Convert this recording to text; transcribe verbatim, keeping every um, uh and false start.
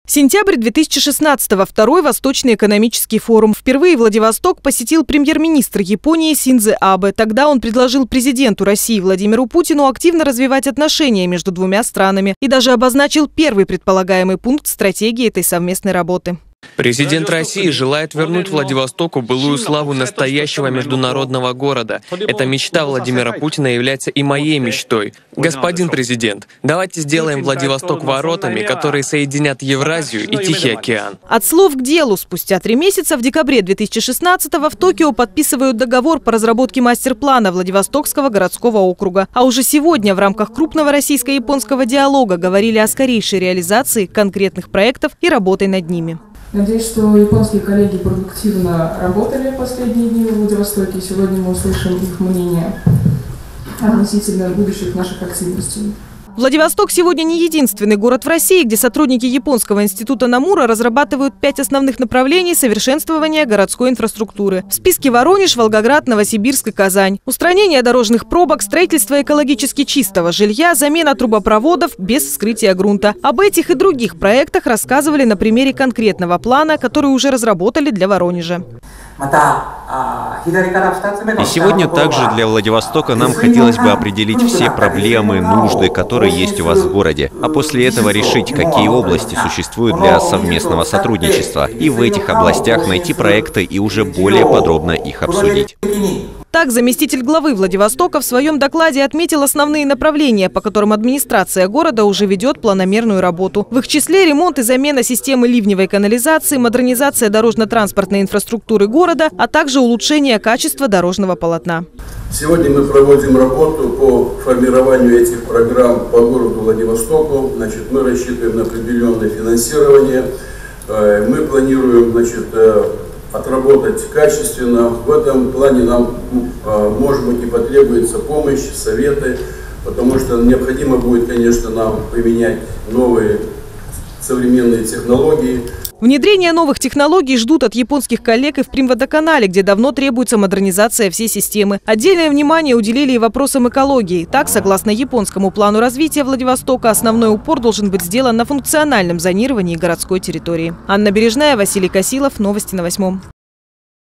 Сентябрь две тысячи шестнадцатого. Второй Восточный экономический форум. Впервые Владивосток посетил премьер-министр Японии Синдзо Абе. Тогда он предложил президенту России Владимиру Путину активно развивать отношения между двумя странами и даже обозначил первый предполагаемый пункт стратегии этой совместной работы. Президент России желает вернуть Владивостоку былую славу настоящего международного города. Эта мечта Владимира Путина является и моей мечтой. Господин президент, давайте сделаем Владивосток воротами, которые соединят Евразию и Тихий океан. От слов к делу. Спустя три месяца в декабре две тысячи шестнадцатого в Токио подписывают договор по разработке мастер-плана Владивостокского городского округа. А уже сегодня в рамках крупного российско-японского диалога говорили о скорейшей реализации конкретных проектов и работой над ними. Надеюсь, что японские коллеги продуктивно работали в последние дни в Владивостоке. Сегодня мы услышим их мнение относительно будущих наших активностей. Владивосток сегодня не единственный город в России, где сотрудники Японского института Намура разрабатывают пять основных направлений совершенствования городской инфраструктуры. В списке Воронеж, Волгоград, Новосибирск и Казань. Устранение дорожных пробок, строительство экологически чистого жилья, замена трубопроводов без вскрытия грунта. Об этих и других проектах рассказывали на примере конкретного плана, который уже разработали для Воронежа. И сегодня также для Владивостока нам хотелось бы определить все проблемы, нужды, которые есть у вас в городе, а после этого решить, какие области существуют для совместного сотрудничества, и в этих областях найти проекты и уже более подробно их обсудить. Так, заместитель главы Владивостока в своем докладе отметил основные направления, по которым администрация города уже ведет планомерную работу. В их числе ремонт и замена системы ливневой канализации, модернизация дорожно-транспортной инфраструктуры города, а также улучшение качества дорожного полотна. Сегодня мы проводим работу по формированию этих программ по городу Владивостоку. Значит, мы рассчитываем на определенное финансирование. Мы планируем, значит, отработать качественно. В этом плане нам, может быть, и потребуется помощь, советы, потому что необходимо будет, конечно, нам применять новые современные технологии. Внедрение новых технологий ждут от японских коллег и в Примводоканале, где давно требуется модернизация всей системы. Отдельное внимание уделили и вопросам экологии. Так, согласно японскому плану развития Владивостока, основной упор должен быть сделан на функциональном зонировании городской территории. Анна Бережная, Василий Косилов. Новости на восьмом.